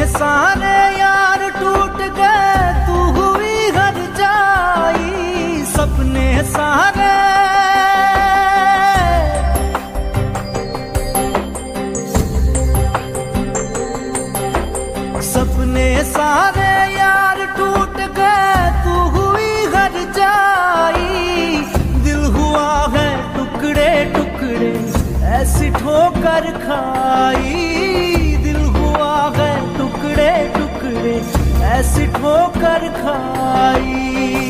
सारे यार टूट गए, तू हुई हर जाई। सपने सारे सपने सारे यार टूट गए, तू हुई हर जाई। दिल हुआ है टुकड़े टुकड़े, ऐसी ठोकर खाई। दिल हुआ है टुकड़े टुकड़े, ऐसी ठोकर खाई।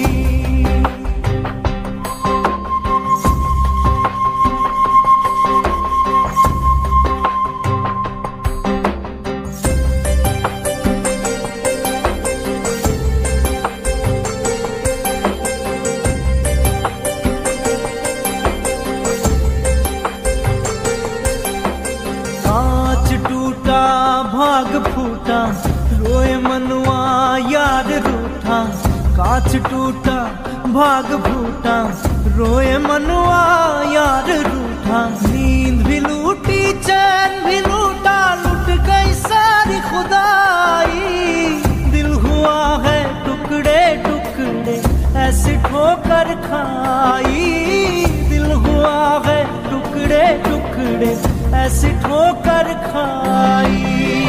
भाग फूटा, रोए मनुआ यार रूठा। कांच टूटा, भाग फूटा, रोए मनुआ यार रूठा। नींद भी लूटी, चैन भी लूटा, लुट गई सारी खुदाई। दिल हुआ है टुकड़े टुकड़े, ऐसी ठोकर खाई। दिल हुआ है टुकड़े टुकड़े, ऐसी ठोकर खाई।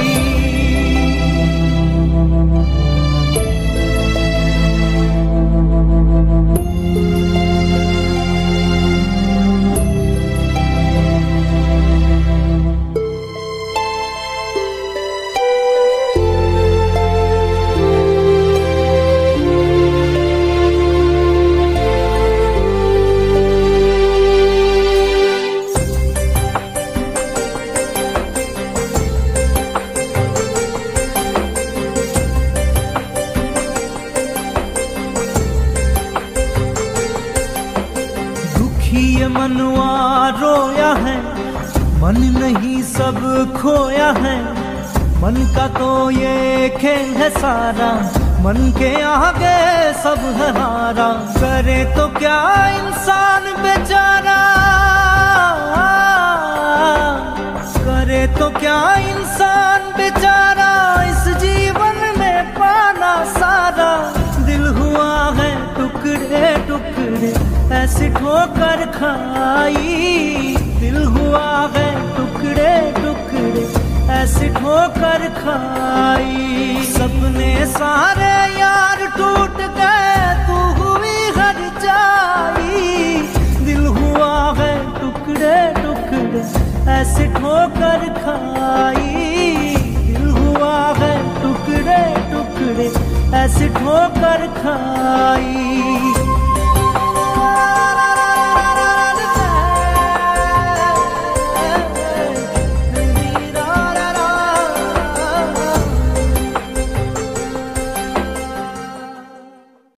ये मनुआ रोया है, मन नहीं सब खोया है। मन का तो ये खेल है सारा, मन के आगे सब है हारा। करे तो क्या इंसान बेचारा, करे तो क्या इंसान बेचारा, इस जीवन में पाना सारा। दिल हुआ है टुकड़े टुकड़े, ऐसी ठोकर खाई। दिल हुआ है टुकड़े टुकड़े, ऐसी ठोकर खाई। सपने सारे यार टूट गए, तू हुई हर जाई। दिल हुआ है टुकड़े टुकड़े, ऐसी ठोकर खाई। दिल हुआ है टुकड़े टुकड़े, ऐसी ठोकर खाई।